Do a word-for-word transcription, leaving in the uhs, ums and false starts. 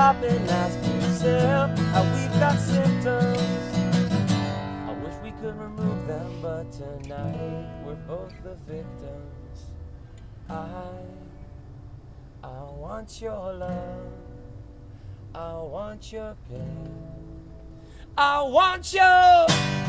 stop and ask yourself how we've got symptoms. I wish we could remove them, but tonight we're both the victims. I, I want your love. I want your pain. I want your